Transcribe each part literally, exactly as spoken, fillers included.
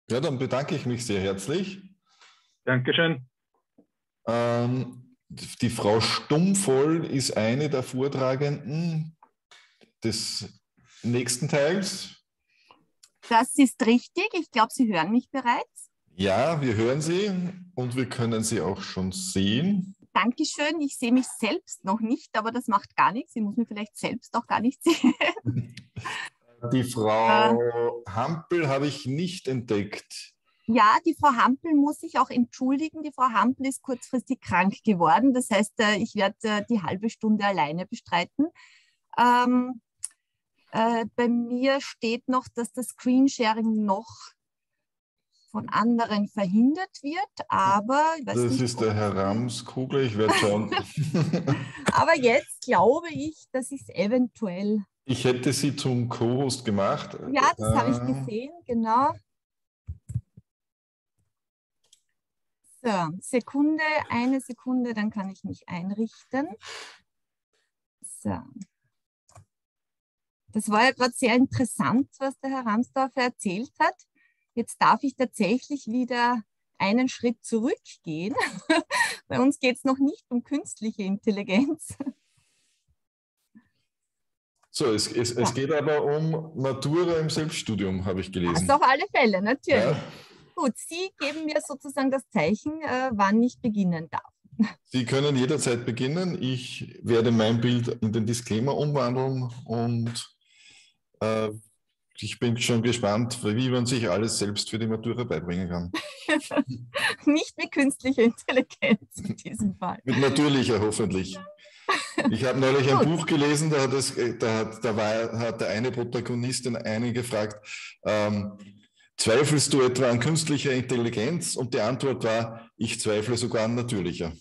Ja, dann bedanke ich mich sehr herzlich. Dankeschön. Ähm, die Frau Stummvoll ist eine der Vortragenden des nächsten Teils. Das ist richtig. Ich glaube, Sie hören mich bereits. Ja, wir hören Sie und wir können Sie auch schon sehen. Dankeschön. Ich sehe mich selbst noch nicht, aber das macht gar nichts. Ich muss mich vielleicht selbst auch gar nicht sehen. Die Frau äh, Hampel habe ich nicht entdeckt. Ja, die Frau Hampel muss sich auch entschuldigen. Die Frau Hampel ist kurzfristig krank geworden. Das heißt, ich werde die halbe Stunde alleine bestreiten. Ähm, äh, bei mir steht noch, dass das Screensharing noch von anderen verhindert wird, aber ich weiß das nicht, ist der Herr Ramskugler, ich werde schauen. Aber jetzt glaube ich, dass ich es eventuell... Ich hätte Sie zum Co-Host gemacht. Ja, das äh, habe ich äh, gesehen, genau. So, Sekunde, eine Sekunde, dann kann ich mich einrichten. So. Das war ja gerade sehr interessant, was der Herr Ramsdorfer erzählt hat. Jetzt darf ich tatsächlich wieder einen Schritt zurückgehen. Bei uns geht es noch nicht um künstliche Intelligenz. So, es, es, ja. es geht aber um Matura im Selbststudium, habe ich gelesen. Das auf alle Fälle, natürlich. Ja. Gut, Sie geben mir sozusagen das Zeichen, äh, wann ich beginnen darf. Sie können jederzeit beginnen. Ich werde mein Bild in den Disclaimer umwandeln und äh, ich bin schon gespannt, wie man sich alles selbst für die Matura beibringen kann. Nicht mit künstlicher Intelligenz in diesem Fall. Mit natürlicher, hoffentlich. Ich habe neulich ein Buch gelesen, da hat, es, da hat, da war, hat der eine Protagonist den einen gefragt, ähm, zweifelst du etwa an künstlicher Intelligenz? Und die Antwort war, ich zweifle sogar an natürlicher.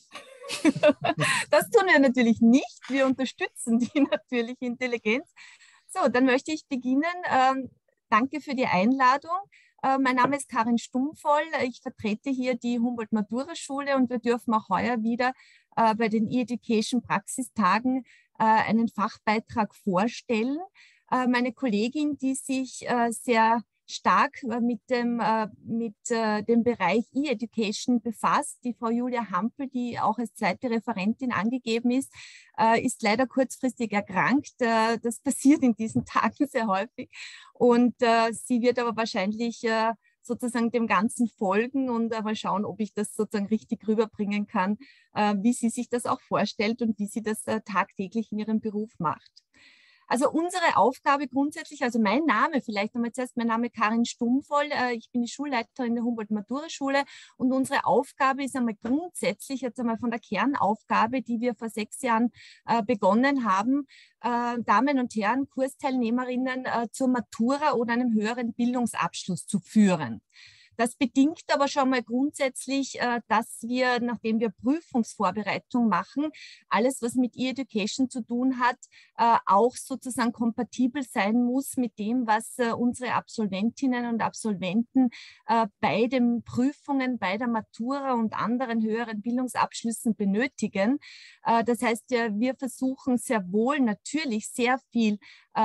Das tun wir natürlich nicht. Wir unterstützen die natürliche Intelligenz. So, dann möchte ich beginnen. Ähm, danke für die Einladung. Äh, mein Name ist Karin Stummvoll. Ich vertrete hier die Humboldt-Matura-Schule und wir dürfen auch heuer wieder äh, bei den E-Education-Praxistagen äh, einen Fachbeitrag vorstellen. Äh, meine Kollegin, die sich äh, sehr stark mit dem, äh, mit, äh, dem Bereich E-Education befasst. Die Frau Julia Hampel, die auch als zweite Referentin angegeben ist, äh, ist leider kurzfristig erkrankt. Äh, das passiert in diesen Tagen sehr häufig. Und äh, sie wird aber wahrscheinlich äh, sozusagen dem Ganzen folgen und äh, mal schauen, ob ich das sozusagen richtig rüberbringen kann, äh, wie sie sich das auch vorstellt und wie sie das äh, tagtäglich in ihrem Beruf macht. Also unsere Aufgabe grundsätzlich, also mein Name, vielleicht nochmal zuerst, mein Name Karin Stummvoll, äh, ich bin die Schulleiterin der Humboldt-Matura-Schule und unsere Aufgabe ist einmal grundsätzlich, jetzt einmal von der Kernaufgabe, die wir vor sechs Jahren äh, begonnen haben, äh, Damen und Herren, Kursteilnehmerinnen äh, zur Matura oder einem höheren Bildungsabschluss zu führen. Das bedingt aber schon mal grundsätzlich, dass wir, nachdem wir Prüfungsvorbereitung machen, alles, was mit E-Education zu tun hat, auch sozusagen kompatibel sein muss mit dem, was unsere Absolventinnen und Absolventen bei den Prüfungen, bei der Matura und anderen höheren Bildungsabschlüssen benötigen. Das heißt, wir versuchen sehr wohl natürlich sehr viel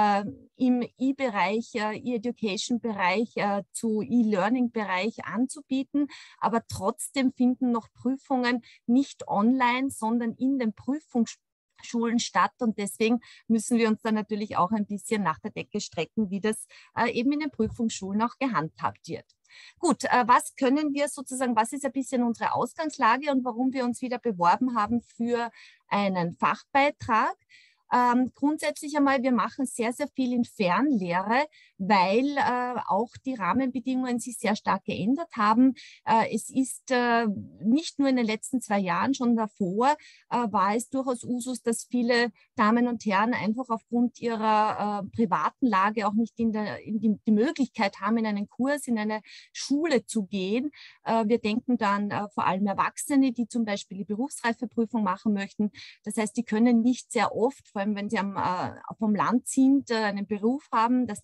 im E-Bereich, E-Education-Bereich zu E-Learning-Bereich anzubieten, aber trotzdem finden noch Prüfungen nicht online, sondern in den Prüfungsschulen statt und deswegen müssen wir uns dann natürlich auch ein bisschen nach der Decke strecken, wie das äh, eben in den Prüfungsschulen auch gehandhabt wird. Gut, äh, was können wir sozusagen, was ist ein bisschen unsere Ausgangslage und warum wir uns wieder beworben haben für einen Fachbeitrag? Ähm, grundsätzlich einmal, wir machen sehr, sehr viel in Fernlehre, weil äh, auch die Rahmenbedingungen sich sehr stark geändert haben. Äh, es ist äh, nicht nur in den letzten zwei Jahren, schon davor äh, war es durchaus Usus, dass viele Damen und Herren einfach aufgrund ihrer äh, privaten Lage auch nicht in der, in die, die Möglichkeit haben, in einen Kurs, in eine Schule zu gehen. Äh, wir denken dann äh, vor allem Erwachsene, die zum Beispiel die Berufsreifeprüfung machen möchten. Das heißt, die können nicht sehr oft, vor allem wenn sie am, äh, vom Land sind, äh, einen Beruf haben, das Nebenberuf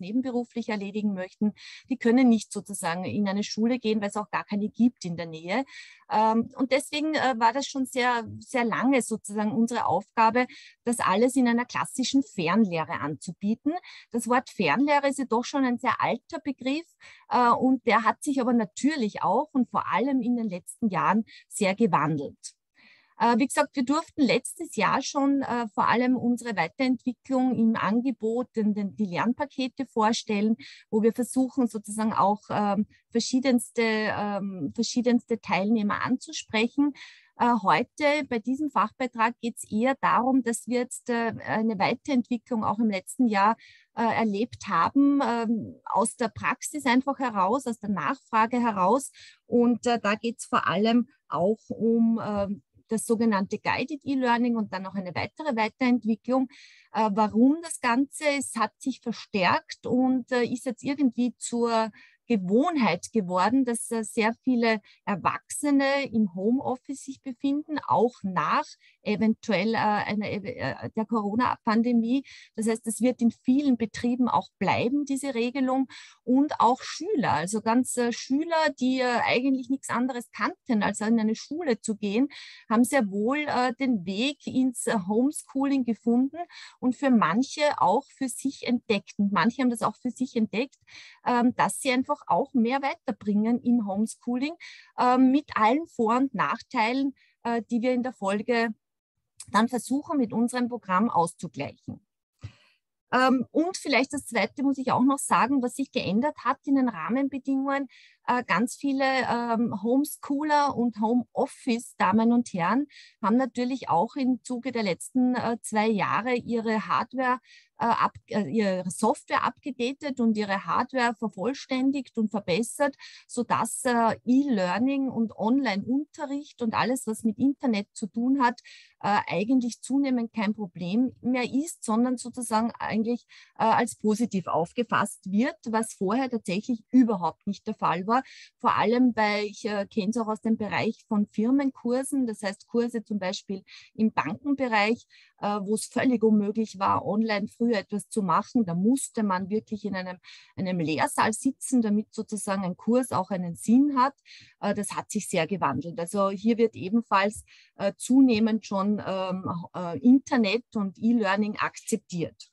beruflich erledigen möchten, die können nicht sozusagen in eine Schule gehen, weil es auch gar keine gibt in der Nähe. Ähm, und deswegen äh, war das schon sehr, sehr lange sozusagen unsere Aufgabe, das alles in einer klassischen Fernlehre anzubieten. Das Wort Fernlehre ist ja doch schon ein sehr alter Begriff äh, und der hat sich aber natürlich auch und vor allem in den letzten Jahren sehr gewandelt. Äh, wie gesagt, wir durften letztes Jahr schon äh, vor allem unsere Weiterentwicklung im Angebot, den, den, die Lernpakete vorstellen, wo wir versuchen sozusagen auch ähm, verschiedenste, ähm, verschiedenste Teilnehmer anzusprechen. Äh, heute bei diesem Fachbeitrag geht es eher darum, dass wir jetzt äh, eine Weiterentwicklung auch im letzten Jahr äh, erlebt haben, ähm, aus der Praxis einfach heraus, aus der Nachfrage heraus. Und äh, da geht es vor allem auch um äh, das sogenannte Guided E-Learning und dann noch eine weitere Weiterentwicklung. Äh, warum das Ganze? Es hat sich verstärkt und äh, ist jetzt irgendwie zur Gewohnheit geworden, dass äh, sehr viele Erwachsene im Homeoffice sich befinden, auch nach eventuell äh, einer, äh, der Corona-Pandemie. Das heißt, es wird in vielen Betrieben auch bleiben, diese Regelung. Und auch Schüler, also ganz äh, Schüler, die äh, eigentlich nichts anderes kannten, als in eine Schule zu gehen, haben sehr wohl äh, den Weg ins äh, Homeschooling gefunden und für manche auch für sich entdeckt. Und manche haben das auch für sich entdeckt, ähm, dass sie einfach auch mehr weiterbringen im Homeschooling äh, mit allen Vor- und Nachteilen, äh, die wir in der Folge dann versuchen, mit unserem Programm auszugleichen. Ähm, und vielleicht das Zweite muss ich auch noch sagen, was sich geändert hat in den Rahmenbedingungen. Äh, ganz viele ähm, Homeschooler und Homeoffice-Damen und Herren haben natürlich auch im Zuge der letzten äh, zwei Jahre ihre Hardware, äh, ab, äh, ihre Software abgedatet und ihre Hardware vervollständigt und verbessert, sodass äh, E-Learning und Online-Unterricht und alles, was mit Internet zu tun hat, äh, eigentlich zunehmend kein Problem mehr ist, sondern sozusagen eigentlich äh, als positiv aufgefasst wird, was vorher tatsächlich überhaupt nicht der Fall war. Vor allem, weil ich äh, kenne es auch aus dem Bereich von Firmenkursen, das heißt Kurse zum Beispiel im Bankenbereich, äh, wo es völlig unmöglich war, online früher etwas zu machen. Da musste man wirklich in einem, einem Lehrsaal sitzen, damit sozusagen ein Kurs auch einen Sinn hat. Äh, das hat sich sehr gewandelt. Also hier wird ebenfalls äh, zunehmend schon ähm, äh, Internet und E-Learning akzeptiert.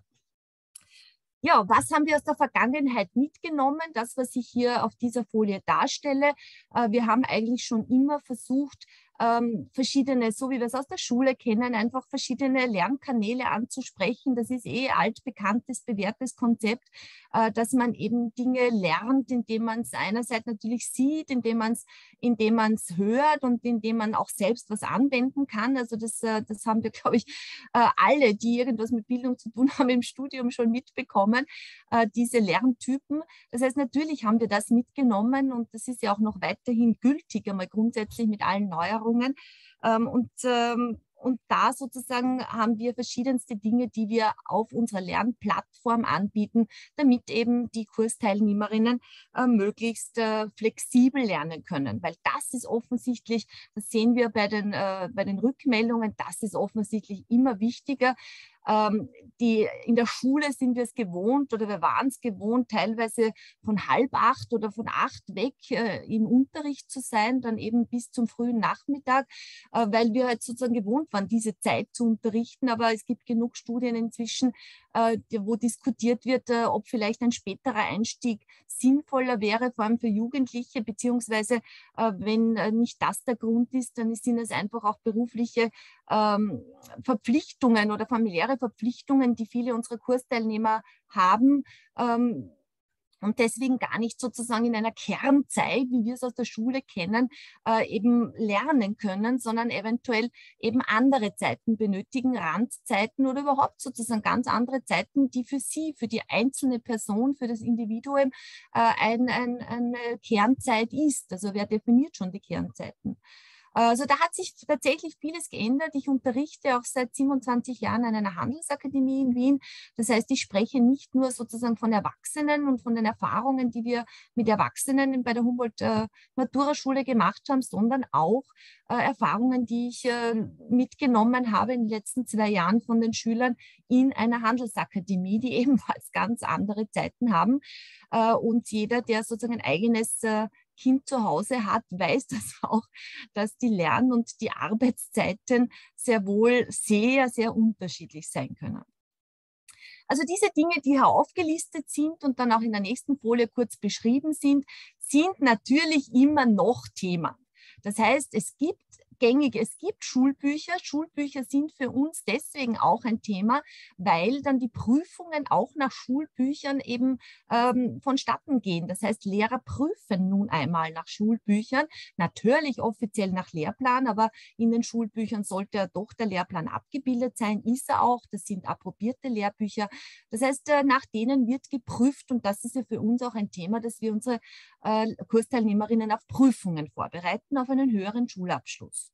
Ja, was haben wir aus der Vergangenheit mitgenommen? Das, was ich hier auf dieser Folie darstelle. Äh, wir haben eigentlich schon immer versucht, ähm, verschiedene, so wie wir es aus der Schule kennen, einfach verschiedene Lernkanäle anzusprechen. Das ist eh altbekanntes, bewährtes Konzept, äh, dass man eben Dinge lernt, indem man es einerseits natürlich sieht, indem man es indem man es hört und indem man auch selbst was anwenden kann. Also das, äh, das haben wir, glaube ich, äh, alle, die irgendwas mit Bildung zu tun haben, im Studium schon mitbekommen, äh, diese Lerntypen. Das heißt, natürlich haben wir das mitgenommen und das ist ja auch noch weiterhin gültig, einmal grundsätzlich mit allen Neuerungen. Ähm, und, ähm, und da sozusagen haben wir verschiedenste Dinge, die wir auf unserer Lernplattform anbieten, damit eben die Kursteilnehmerinnen äh, möglichst äh, flexibel lernen können. Weil das ist offensichtlich, das sehen wir bei den, äh, bei den Rückmeldungen, das ist offensichtlich immer wichtiger. Ähm, die, in der Schule sind wir es gewohnt oder wir waren es gewohnt, teilweise von halb acht oder von acht weg äh, im Unterricht zu sein, dann eben bis zum frühen Nachmittag, äh, weil wir halt sozusagen gewohnt waren, diese Zeit zu unterrichten. Aber es gibt genug Studien inzwischen, äh, wo diskutiert wird, äh, ob vielleicht ein späterer Einstieg sinnvoller wäre, vor allem für Jugendliche, beziehungsweise äh, wenn äh, nicht das der Grund ist, dann sind es einfach auch berufliche ähm, Verpflichtungen oder familiäre Verpflichtungen, die viele unserer Kursteilnehmer haben, ähm, und deswegen gar nicht sozusagen in einer Kernzeit, wie wir es aus der Schule kennen, äh, eben lernen können, sondern eventuell eben andere Zeiten benötigen, Randzeiten oder überhaupt sozusagen ganz andere Zeiten, die für sie, für die einzelne Person, für das Individuum äh, ein, ein, eine Kernzeit ist. Also wer definiert schon die Kernzeiten? Also da hat sich tatsächlich vieles geändert. Ich unterrichte auch seit siebenundzwanzig Jahren an einer Handelsakademie in Wien. Das heißt, ich spreche nicht nur sozusagen von Erwachsenen und von den Erfahrungen, die wir mit Erwachsenen bei der Humboldt-Matura-Schule gemacht haben, sondern auch äh, Erfahrungen, die ich äh, mitgenommen habe in den letzten zwei Jahren von den Schülern in einer Handelsakademie, die ebenfalls ganz andere Zeiten haben. Äh, und jeder, der sozusagen ein eigenes äh, Kind zu Hause hat, weiß das auch, dass die Lern- und die Arbeitszeiten sehr wohl sehr, sehr unterschiedlich sein können. Also diese Dinge, die hier aufgelistet sind und dann auch in der nächsten Folie kurz beschrieben sind, sind natürlich immer noch Thema. Das heißt, es gibt gängig, es gibt Schulbücher. Schulbücher sind für uns deswegen auch ein Thema, weil dann die Prüfungen auch nach Schulbüchern eben ähm, vonstatten gehen. Das heißt, Lehrer prüfen nun einmal nach Schulbüchern, natürlich offiziell nach Lehrplan, aber in den Schulbüchern sollte ja doch der Lehrplan abgebildet sein, ist er auch. Das sind approbierte Lehrbücher. Das heißt, äh, nach denen wird geprüft und das ist ja für uns auch ein Thema, dass wir unsere äh, Kursteilnehmerinnen auf Prüfungen vorbereiten, auf einen höheren Schulabschluss.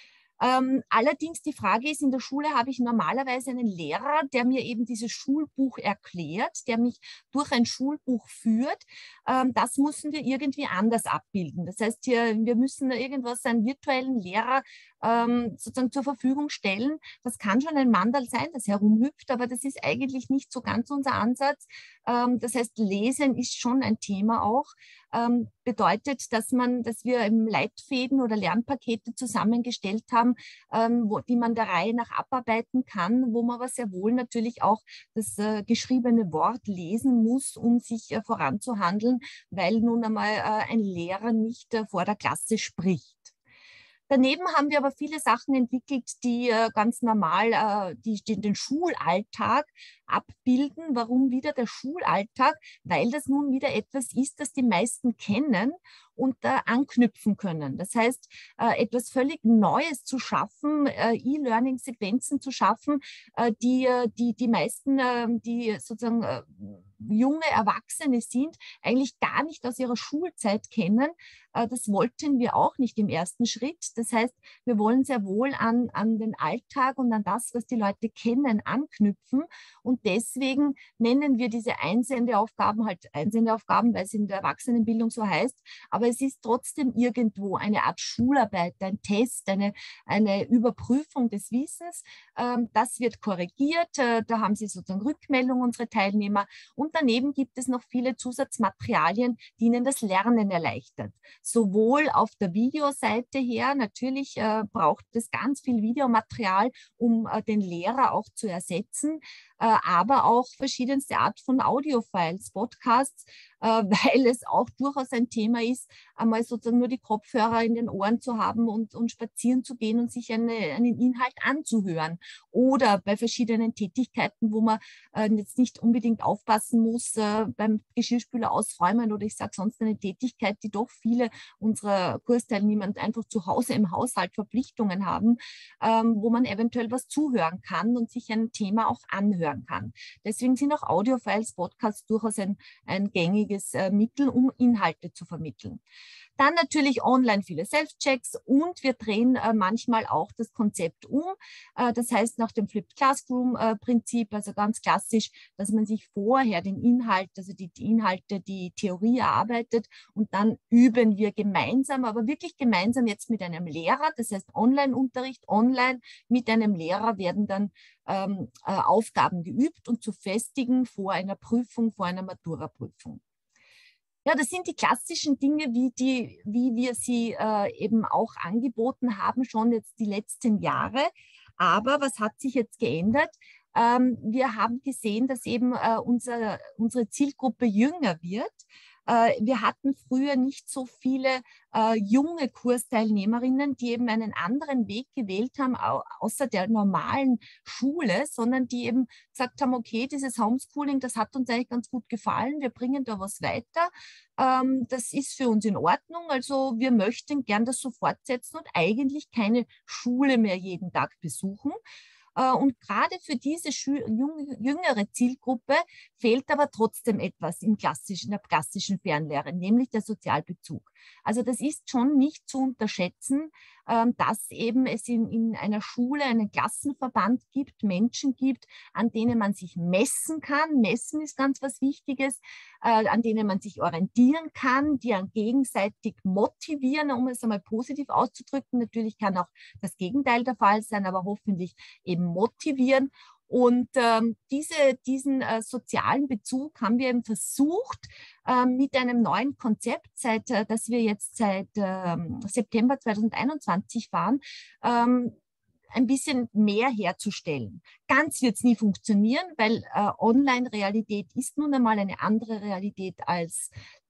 Ähm, allerdings die Frage ist, in der Schule habe ich normalerweise einen Lehrer, der mir eben dieses Schulbuch erklärt, der mich durch ein Schulbuch führt. Ähm, das müssen wir irgendwie anders abbilden. Das heißt, hier, wir müssen irgendwas, einen virtuellen Lehrer ähm, sozusagen zur Verfügung stellen. Das kann schon ein Mandal sein, das herumhüpft, aber das ist eigentlich nicht so ganz unser Ansatz. Ähm, das heißt, Lesen ist schon ein Thema auch. Ähm, bedeutet, dass man, dass wir im Leitfäden oder Lernpakete zusammengestellt haben, ähm, wo, die man der Reihe nach abarbeiten kann, wo man aber sehr wohl natürlich auch das äh, geschriebene Wort lesen muss, um sich äh, voranzuhandeln, weil nun einmal äh, ein Lehrer nicht äh, vor der Klasse spricht. Daneben haben wir aber viele Sachen entwickelt, die äh, ganz normal äh, die, die den Schulalltag abbilden. Warum wieder der Schulalltag? Weil das nun wieder etwas ist, das die meisten kennen und äh, anknüpfen können. Das heißt, äh, etwas völlig Neues zu schaffen, äh, E-Learning-Sequenzen zu schaffen, äh, die, die die meisten, äh, die sozusagen äh, junge Erwachsene sind, eigentlich gar nicht aus ihrer Schulzeit kennen. Äh, das wollten wir auch nicht im ersten Schritt. Das heißt, wir wollen sehr wohl an, an den Alltag und an das, was die Leute kennen, anknüpfen. Und deswegen nennen wir diese Einsendeaufgaben halt Einsendeaufgaben, weil es in der Erwachsenenbildung so heißt. Aber es ist trotzdem irgendwo eine Art Schularbeit, ein Test, eine, eine Überprüfung des Wissens. Ähm, das wird korrigiert. Äh, da haben Sie sozusagen Rückmeldung, unsere Teilnehmer. Und daneben gibt es noch viele Zusatzmaterialien, die Ihnen das Lernen erleichtern. Sowohl auf der Videoseite her, natürlich äh, braucht es ganz viel Videomaterial, um äh, den Lehrer auch zu ersetzen, äh, aber auch verschiedenste Art von Audiofiles, Podcasts, äh, weil es auch durchaus ein Thema ist, einmal sozusagen nur die Kopfhörer in den Ohren zu haben und, und spazieren zu gehen und sich eine, einen Inhalt anzuhören. Oder bei verschiedenen Tätigkeiten, wo man äh, jetzt nicht unbedingt aufpassen muss, äh, beim Geschirrspüler ausräumen oder ich sage sonst eine Tätigkeit, die doch viele unserer Kursteilnehmer einfach zu Hause im Haushalt Verpflichtungen haben, ähm, wo man eventuell was zuhören kann und sich ein Thema auch anhören kann. Deswegen sind auch Audiofiles, Podcasts durchaus ein, ein gängiges äh, Mittel, um Inhalte zu vermitteln. Dann natürlich online viele Self-Checks und wir drehen äh, manchmal auch das Konzept um. Äh, das heißt nach dem Flipped Classroom-Prinzip, äh, also ganz klassisch, dass man sich vorher den Inhalt, also die, die Inhalte, die Theorie erarbeitet und dann üben wir gemeinsam, aber wirklich gemeinsam jetzt mit einem Lehrer. Das heißt Online-Unterricht, online mit einem Lehrer werden dann ähm, äh, Aufgaben geübt und zu festigen vor einer Prüfung, vor einer Matura-Prüfung. Ja, das sind die klassischen Dinge, wie, die, wie wir sie äh, eben auch angeboten haben, schon jetzt die letzten Jahre. Aber was hat sich jetzt geändert? Ähm, wir haben gesehen, dass eben äh, unser, unsere Zielgruppe jünger wird. Äh, wir hatten früher nicht so viele äh, junge Kursteilnehmerinnen, die eben einen anderen Weg gewählt haben, au außer der normalen Schule, sondern die eben gesagt haben, okay, dieses Homeschooling, das hat uns eigentlich ganz gut gefallen, wir bringen da was weiter. Ähm, das ist für uns in Ordnung, also wir möchten gern das so fortsetzen und eigentlich keine Schule mehr jeden Tag besuchen. Und gerade für diese jüngere Zielgruppe fehlt aber trotzdem etwas im klassischen, in der klassischen Fernlehre, nämlich der Sozialbezug. Also das ist schon nicht zu unterschätzen, dass eben es in, in einer Schule einen Klassenverband gibt, Menschen gibt, an denen man sich messen kann. Messen ist ganz was Wichtiges, an denen man sich orientieren kann, die einen gegenseitig motivieren, um es einmal positiv auszudrücken. Natürlich kann auch das Gegenteil der Fall sein, aber hoffentlich eben motivieren. Und ähm, diese, diesen äh, sozialen Bezug haben wir eben versucht, äh, mit einem neuen Konzept, seit, äh, das wir jetzt seit äh, September zweitausendeinundzwanzig fahren, ähm, ein bisschen mehr herzustellen. Ganz wird es nie funktionieren, weil äh, Online-Realität ist nun einmal eine andere Realität als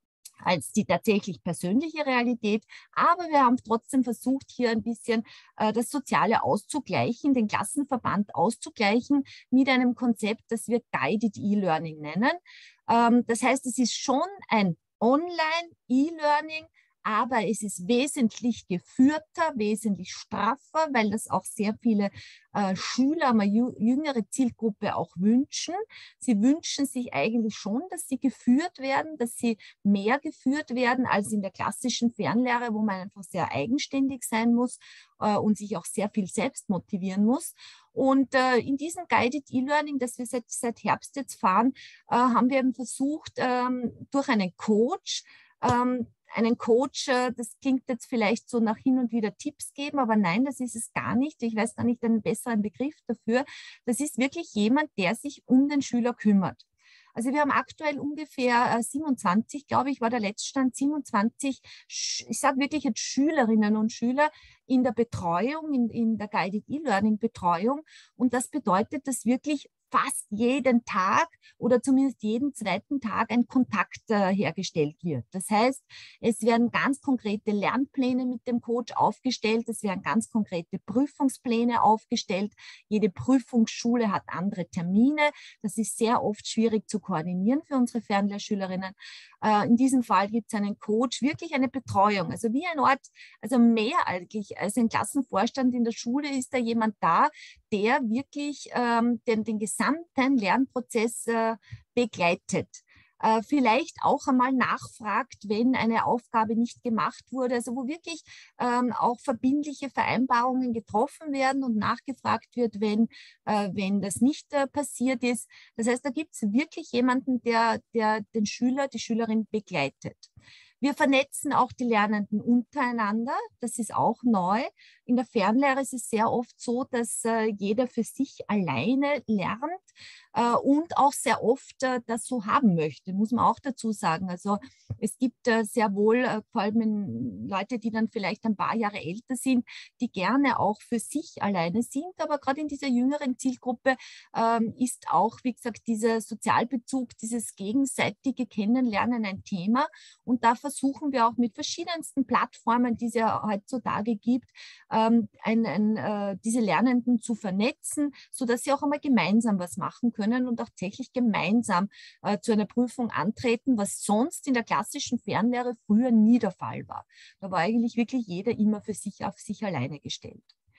als die tatsächlich persönliche Realität. Aber wir haben trotzdem versucht, hier ein bisschen äh, das Soziale auszugleichen, den Klassenverband auszugleichen mit einem Konzept, das wir Guided E-Learning nennen. Ähm, das heißt, es ist schon ein Online-E-Learning, aber es ist wesentlich geführter, wesentlich straffer, weil das auch sehr viele äh, Schüler, eine jüngere Zielgruppe auch wünschen. Sie wünschen sich eigentlich schon, dass sie geführt werden, dass sie mehr geführt werden als in der klassischen Fernlehre, wo man einfach sehr eigenständig sein muss äh, und sich auch sehr viel selbst motivieren muss. Und äh, in diesem Guided E-Learning, das wir seit, seit Herbst jetzt fahren, äh, haben wir eben versucht, ähm, durch einen Coach, ähm, einen Coach, das klingt jetzt vielleicht so nach hin und wieder Tipps geben, aber nein, das ist es gar nicht. Ich weiß gar nicht einen besseren Begriff dafür. Das ist wirklich jemand, der sich um den Schüler kümmert. Also wir haben aktuell ungefähr siebenundzwanzig, glaube ich, war der Letztstand, siebenundzwanzig, ich sage wirklich jetzt Schülerinnen und Schüler in der Betreuung, in, in der Guided E-Learning-Betreuung. Und das bedeutet, dass wirklich fast jeden Tag oder zumindest jeden zweiten Tag ein Kontakt äh, hergestellt wird. Das heißt, es werden ganz konkrete Lernpläne mit dem Coach aufgestellt, es werden ganz konkrete Prüfungspläne aufgestellt. Jede Prüfungsschule hat andere Termine. Das ist sehr oft schwierig zu koordinieren für unsere Fernlehrschülerinnen. Äh, in diesem Fall gibt es einen Coach, wirklich eine Betreuung, also wie ein Ort, also mehr eigentlich als ein Klassenvorstand in der Schule ist da jemand da, der wirklich ähm, den, den gesamten Lernprozess äh, begleitet. Äh, vielleicht auch einmal nachfragt, wenn eine Aufgabe nicht gemacht wurde, also wo wirklich ähm, auch verbindliche Vereinbarungen getroffen werden und nachgefragt wird, wenn, äh, wenn das nicht äh, passiert ist. Das heißt, da gibt es wirklich jemanden, der, der den Schüler, die Schülerin begleitet. Wir vernetzen auch die Lernenden untereinander. Das ist auch neu. In der Fernlehre ist es sehr oft so, dass äh, jeder für sich alleine lernt äh, und auch sehr oft äh, das so haben möchte, muss man auch dazu sagen. Also es gibt äh, sehr wohl, äh, vor allem Leute, die dann vielleicht ein paar Jahre älter sind, die gerne auch für sich alleine sind. Aber gerade in dieser jüngeren Zielgruppe ähm, ist auch, wie gesagt, dieser Sozialbezug, dieses gegenseitige Kennenlernen ein Thema. Und da versuchen wir auch mit verschiedensten Plattformen, die es ja heutzutage gibt, ähm, ein, ein, äh, diese Lernenden zu vernetzen, sodass sie auch einmal gemeinsam was machen können und auch tatsächlich gemeinsam äh, zu einer Prüfung antreten, was sonst in der klassischen Fernlehre früher nie der Fall war. Da war eigentlich wirklich jeder immer für sich auf sich alleine gestellt.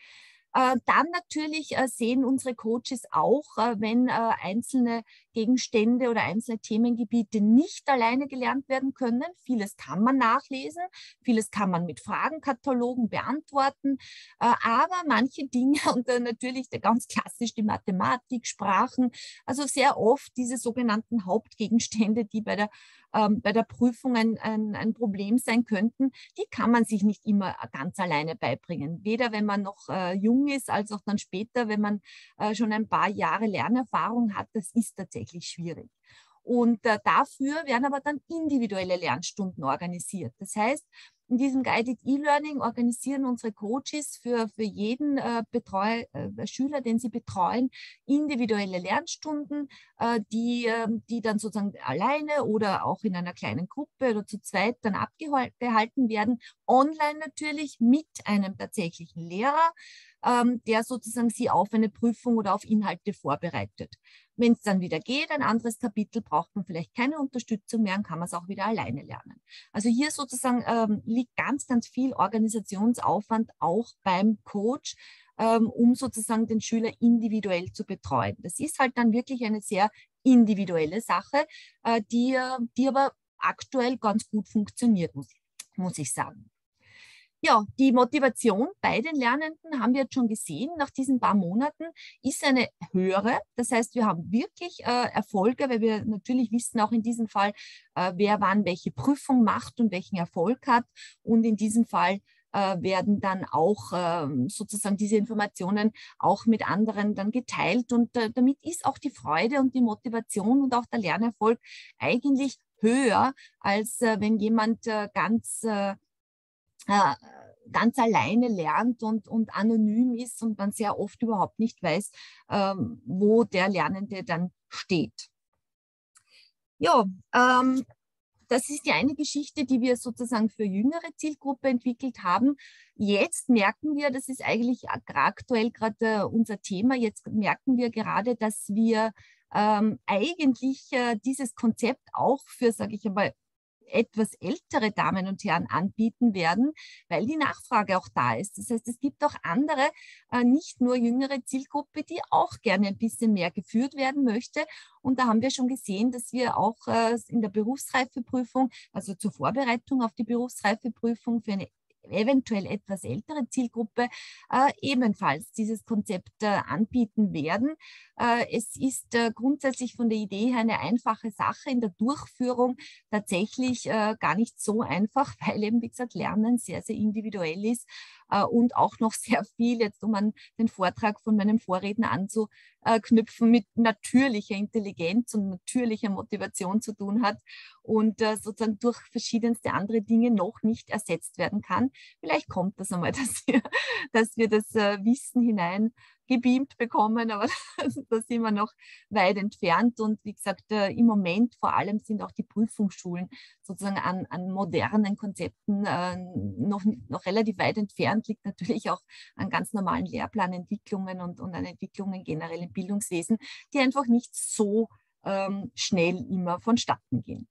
Dann natürlich sehen unsere Coaches auch, wenn einzelne Gegenstände oder einzelne Themengebiete nicht alleine gelernt werden können. Vieles kann man nachlesen, vieles kann man mit Fragenkatalogen beantworten, aber manche Dinge, und natürlich ganz klassisch die Mathematik, Sprachen, also sehr oft diese sogenannten Hauptgegenstände, die bei der ähm, bei der Prüfung ein, ein, ein Problem sein könnten, die kann man sich nicht immer ganz alleine beibringen. Weder wenn man noch äh, jung ist, als auch dann später, wenn man äh, schon ein paar Jahre Lernerfahrung hat. Das ist tatsächlich schwierig. Und äh, dafür werden aber dann individuelle Lernstunden organisiert. Das heißt, in diesem Guided E-Learning organisieren unsere Coaches für, für jeden äh, Betreu, äh, Schüler, den sie betreuen, individuelle Lernstunden, äh, die, äh, die dann sozusagen alleine oder auch in einer kleinen Gruppe oder zu zweit dann abgehalten werden. Online natürlich mit einem tatsächlichen Lehrer, ähm, der sozusagen sie auf eine Prüfung oder auf Inhalte vorbereitet. Wenn es dann wieder geht, ein anderes Kapitel, braucht man vielleicht keine Unterstützung mehr und kann man es auch wieder alleine lernen. Also hier sozusagen ähm, liegt ganz, ganz viel Organisationsaufwand auch beim Coach, ähm, um sozusagen den Schüler individuell zu betreuen. Das ist halt dann wirklich eine sehr individuelle Sache, äh, die, die aber aktuell ganz gut funktioniert, muss, muss ich sagen. Ja, die Motivation bei den Lernenden haben wir jetzt schon gesehen, nach diesen paar Monaten ist eine höhere. Das heißt, wir haben wirklich äh, Erfolge, weil wir natürlich wissen auch in diesem Fall, äh, wer wann welche Prüfung macht und welchen Erfolg hat. Und in diesem Fall äh, werden dann auch äh, sozusagen diese Informationen auch mit anderen dann geteilt. Und äh, damit ist auch die Freude und die Motivation und auch der Lernerfolg eigentlich höher, als äh, wenn jemand äh, ganz äh, äh, ganz alleine lernt und, und anonym ist und man sehr oft überhaupt nicht weiß, ähm, wo der Lernende dann steht. Ja, ähm, das ist die eine Geschichte, die wir sozusagen für jüngere Zielgruppe entwickelt haben. Jetzt merken wir, das ist eigentlich aktuell gerade unser Thema, jetzt merken wir gerade, dass wir ähm, eigentlich äh, dieses Konzept auch für, sage ich einmal, etwas ältere Damen und Herren anbieten werden, weil die Nachfrage auch da ist. Das heißt, es gibt auch andere, äh, nicht nur jüngere Zielgruppe, die auch gerne ein bisschen mehr geführt werden möchte. Und da haben wir schon gesehen, dass wir auch äh, in der Berufsreifeprüfung, also zur Vorbereitung auf die Berufsreifeprüfung für eine eventuell etwas ältere Zielgruppe äh, ebenfalls dieses Konzept äh, anbieten werden. Äh, es ist äh, grundsätzlich von der Idee her eine einfache Sache, in der Durchführung tatsächlich äh, gar nicht so einfach, weil eben, wie gesagt, Lernen sehr, sehr individuell ist äh, und auch noch sehr viel, jetzt um an den Vortrag von meinem Vorredner anzuknüpfen, mit natürlicher Intelligenz und natürlicher Motivation zu tun hat und äh, sozusagen durch verschiedenste andere Dinge noch nicht ersetzt werden kann. Vielleicht kommt das einmal, dass wir, dass wir das äh, Wissen hinein gebeamt bekommen, aber da sind wir noch weit entfernt. Und wie gesagt, äh, im Moment vor allem sind auch die Prüfungsschulen sozusagen an, an modernen Konzepten äh, noch, noch relativ weit entfernt, liegt natürlich auch an ganz normalen Lehrplanentwicklungen und, und an Entwicklungen generell im Bildungswesen, die einfach nicht so ähm, schnell immer vonstatten gehen.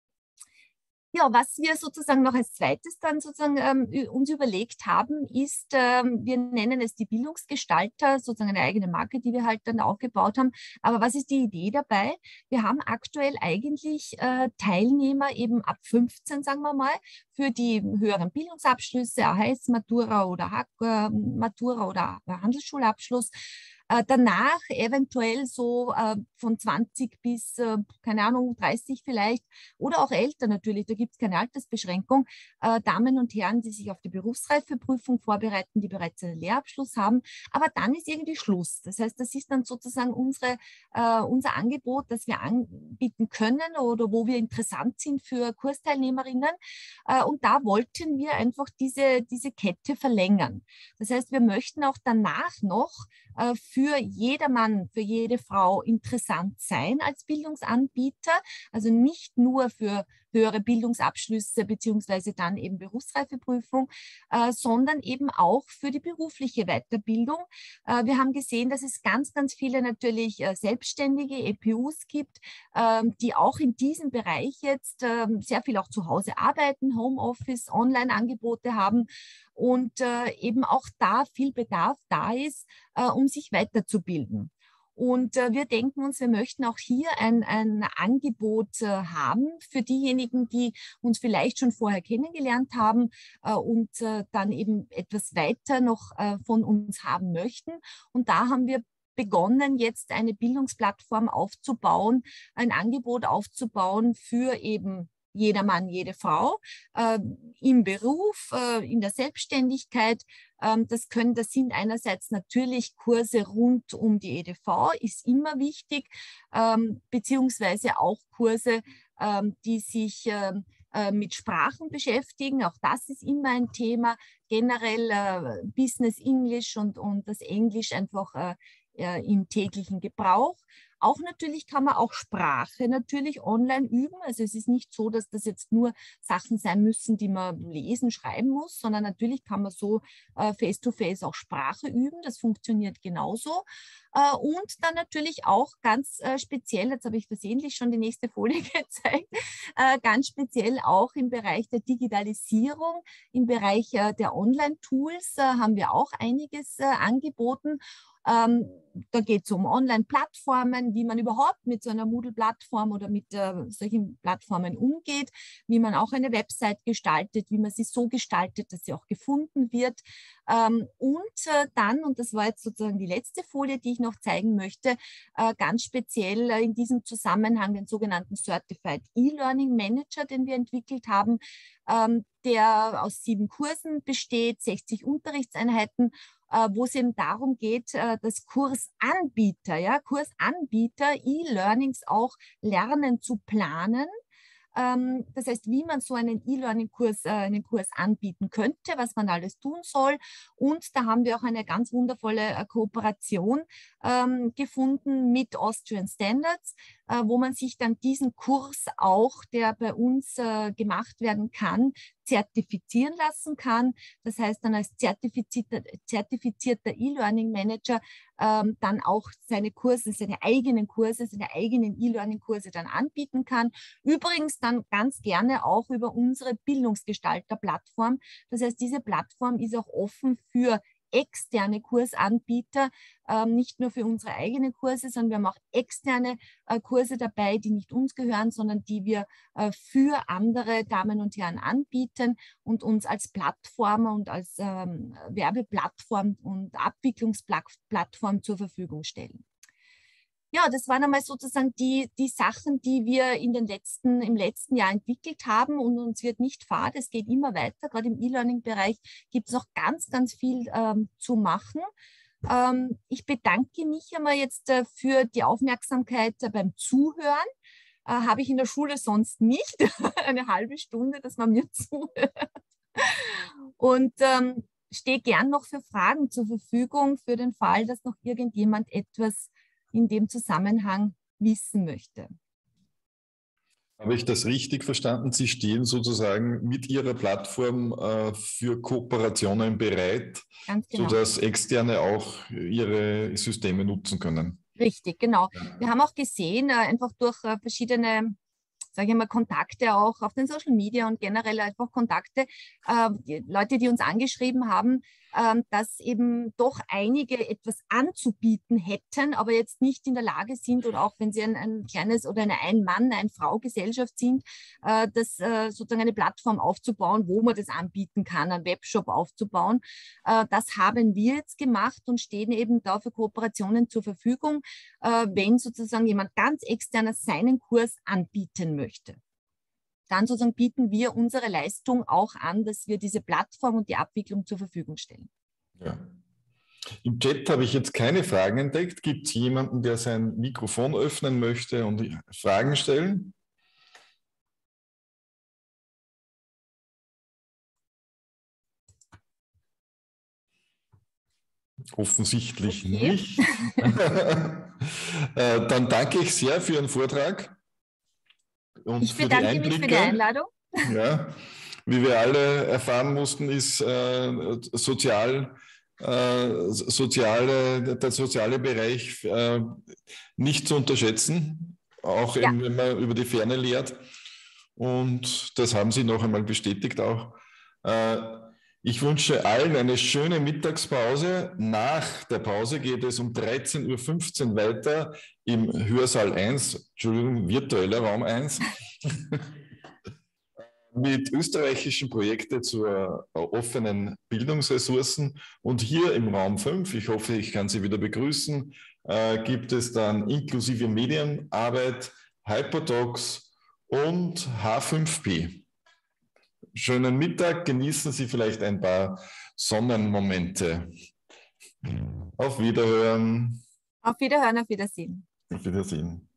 Ja, was wir sozusagen noch als zweites dann sozusagen ähm, uns überlegt haben, ist, ähm, wir nennen es die Bildungsgestalter, sozusagen eine eigene Marke, die wir halt dann aufgebaut haben. Aber was ist die Idee dabei? Wir haben aktuell eigentlich äh, Teilnehmer eben ab fünfzehn, sagen wir mal, für die höheren Bildungsabschlüsse, A H S Matura oder H A K Matura oder Handelsschulabschluss. Äh, danach eventuell so äh, von zwanzig bis, äh, keine Ahnung, dreißig vielleicht oder auch älter natürlich, da gibt es keine Altersbeschränkung, äh, Damen und Herren, die sich auf die Berufsreifeprüfung vorbereiten, die bereits einen Lehrabschluss haben, aber dann ist irgendwie Schluss. Das heißt, das ist dann sozusagen unsere, äh, unser Angebot, das wir anbieten können oder wo wir interessant sind für Kursteilnehmerinnen äh, und da wollten wir einfach diese, diese Kette verlängern. Das heißt, wir möchten auch danach noch äh, für jedermann, für jede Frau interessant sein als Bildungsanbieter, also nicht nur für höhere Bildungsabschlüsse beziehungsweise dann eben Berufsreifeprüfung, äh, sondern eben auch für die berufliche Weiterbildung. Äh, wir haben gesehen, dass es ganz, ganz viele natürlich äh, selbstständige E P Us gibt, äh, die auch in diesem Bereich jetzt äh, sehr viel auch zu Hause arbeiten, Homeoffice, Online-Angebote haben und äh, eben auch da viel Bedarf da ist, äh, um sich weiterzubilden. Und äh, wir denken uns, wir möchten auch hier ein, ein Angebot äh, haben für diejenigen, die uns vielleicht schon vorher kennengelernt haben äh, und äh, dann eben etwas weiter noch äh, von uns haben möchten. Und da haben wir begonnen, jetzt eine Bildungsplattform aufzubauen, ein Angebot aufzubauen für eben jeder Mann, jede Frau, äh, im Beruf, äh, in der Selbstständigkeit. Ähm, das können, das sind einerseits natürlich Kurse rund um die E D V, ist immer wichtig, ähm, beziehungsweise auch Kurse, ähm, die sich ähm, äh, mit Sprachen beschäftigen. Auch das ist immer ein Thema. Generell äh, Business English und, und das Englisch einfach äh, im täglichen Gebrauch. auch natürlich kann man auch Sprache natürlich online üben. Also es ist nicht so, dass das jetzt nur Sachen sein müssen, die man lesen, schreiben muss, sondern natürlich kann man so äh, face-to-face auch Sprache üben. Das funktioniert genauso. Äh, und dann natürlich auch ganz äh, speziell, jetzt habe ich versehentlich schon die nächste Folie gezeigt, äh, ganz speziell auch im Bereich der Digitalisierung, im Bereich äh, der Online-Tools äh, haben wir auch einiges äh, angeboten. Ähm, da geht es um Online-Plattformen, wie man überhaupt mit so einer Moodle-Plattform oder mit äh, solchen Plattformen umgeht, wie man auch eine Website gestaltet, wie man sie so gestaltet, dass sie auch gefunden wird. Ähm, und äh, dann, und das war jetzt sozusagen die letzte Folie, die ich noch zeigen möchte, äh, ganz speziell äh, in diesem Zusammenhang den sogenannten Certified E-Learning Manager, den wir entwickelt haben, ähm, der aus sieben Kursen besteht, sechzig Unterrichtseinheiten, äh, wo es eben darum geht, äh, dass Kursanbieter, ja, Kursanbieter E-Learnings auch lernen zu planen. Ähm, das heißt, wie man so einen E-Learning-Kurs, äh, einen Kurs anbieten könnte, was man alles tun soll. Und da haben wir auch eine ganz wundervolle äh, Kooperation ähm, gefunden mit Austrian Standards, äh, wo man sich dann diesen Kurs auch, der bei uns äh, gemacht werden kann, zertifizieren lassen kann. Das heißt, dann als zertifizierter, zertifizierter E-Learning-Manager ähm, dann auch seine Kurse, seine eigenen Kurse, seine eigenen E-Learning-Kurse dann anbieten kann. Übrigens dann ganz gerne auch über unsere Bildungsgestalter-Plattform. Das heißt, diese Plattform ist auch offen für externe Kursanbieter, ähm, nicht nur für unsere eigenen Kurse, sondern wir haben auch externe äh, Kurse dabei, die nicht uns gehören, sondern die wir äh, für andere Damen und Herren anbieten und uns als Plattform und als ähm, Werbeplattform und Abwicklungsplattform zur Verfügung stellen. Ja, das waren einmal sozusagen die, die Sachen, die wir in den letzten, im letzten Jahr entwickelt haben, und uns wird nicht fad, es geht immer weiter. Gerade im E-Learning-Bereich gibt es noch ganz, ganz viel ähm, zu machen. Ähm, ich bedanke mich einmal jetzt äh, für die Aufmerksamkeit äh, beim Zuhören. Äh, habe ich in der Schule sonst nicht. Eine halbe Stunde, dass man mir zuhört. Und ähm, stehe gern noch für Fragen zur Verfügung, für den Fall, dass noch irgendjemand etwas in dem Zusammenhang wissen möchte. Habe ich das richtig verstanden? Sie stehen sozusagen mit Ihrer Plattform äh, für Kooperationen bereit, Ganz genau, sodass Externe auch Ihre Systeme nutzen können. Richtig, genau. Ja. Wir haben auch gesehen, äh, einfach durch äh, verschiedene, sage ich mal, Kontakte auch auf den Social Media und generell einfach Kontakte, äh, die Leute, die uns angeschrieben haben, äh, dass eben doch einige etwas anzubieten hätten, aber jetzt nicht in der Lage sind, oder auch wenn sie ein, ein kleines oder eine Ein-Mann-, Ein-Frau-Gesellschaft sind, äh, das äh, sozusagen eine Plattform aufzubauen, wo man das anbieten kann, einen Webshop aufzubauen. Äh, das haben wir jetzt gemacht und stehen eben da für Kooperationen zur Verfügung, äh, wenn sozusagen jemand ganz externer seinen Kurs anbieten möchte. Dann sozusagen bieten wir unsere Leistung auch an, dass wir diese Plattform und die Abwicklung zur Verfügung stellen. Ja. Im Chat habe ich jetzt keine Fragen entdeckt. Gibt es jemanden, der sein Mikrofon öffnen möchte und Fragen stellen? Offensichtlich Okay. nicht. Dann danke ich sehr für Ihren Vortrag und ich für die bedanke mich für die Einladung. Ja, wie wir alle erfahren mussten, ist äh, sozial, äh, soziale, der soziale Bereich äh, nicht zu unterschätzen, auch Ja. eben, wenn man über die Ferne lehrt. Und das haben Sie noch einmal bestätigt auch. Äh, ich wünsche allen eine schöne Mittagspause. Nach der Pause geht es um dreizehn Uhr fünfzehn weiter im Hörsaal eins, Entschuldigung, virtueller Raum eins. Mit österreichischen Projekten zur offenen Bildungsressourcen. Und hier im Raum fünf, ich hoffe, ich kann Sie wieder begrüßen, äh, gibt es dann inklusive Medienarbeit, Hyperdocs und H fünf P. Schönen Mittag, genießen Sie vielleicht ein paar Sonnenmomente. Auf Wiederhören. Auf Wiederhören, auf Wiedersehen. Auf Wiedersehen.